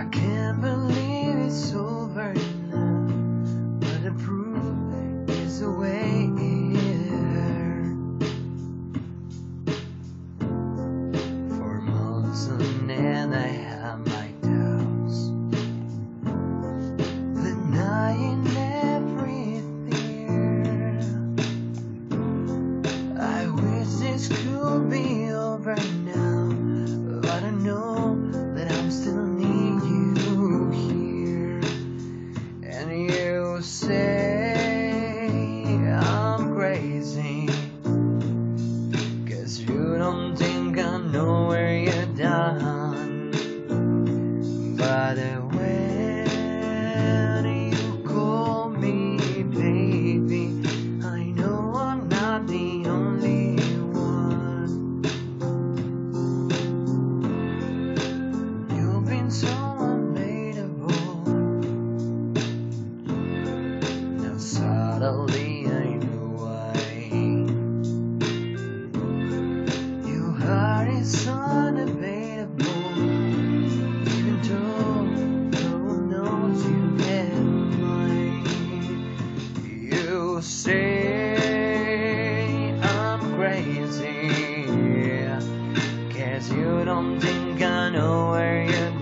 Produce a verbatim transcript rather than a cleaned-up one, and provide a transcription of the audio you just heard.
I can't believe it's over now, but the proof is away here. For months on end I have my doubts, denying everything. I wish this could be over now, but I know that I'm still need you here. And you say I'm crazy, 'cause you don't think I know where you're done. But when you call me baby, I know I'm not the only one. You've been so unbeatable. Now suddenly I know why. Your heart is undebatable, even though no one knows you get mine. You say I'm crazy, 'cause you don't think I know where you're